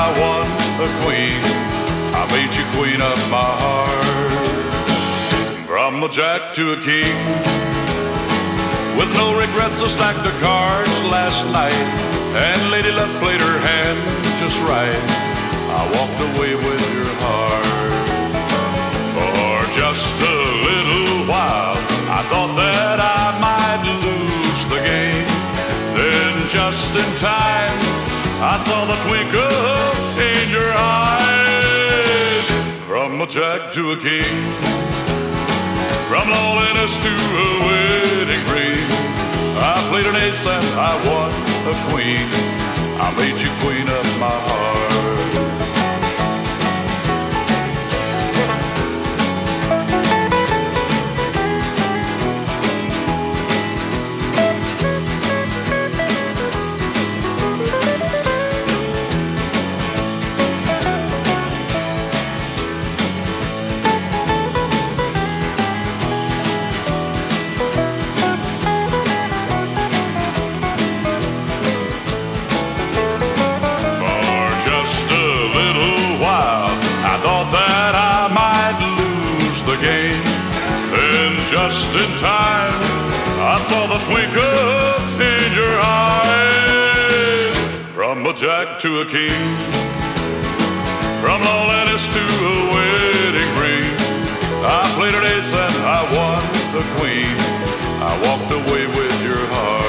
I won a queen. I made you queen of my heart. From a jack to a king, with no regrets, I stacked the cards last night, and Lady Luck played her hand just right. I walked away with your heart. For just a little while, I thought that I might lose the game. Then just in time, I saw the twinkle in your eyes. From a jack to a king, from loneliness to a wedding ring, I played an ace and I won a queen. I made you queen of my heart. Just in time, I saw the twinkle in your eyes. From a jack to a king, from loneliness to a wedding ring, I played an ace and I won the queen. I walked away with your heart.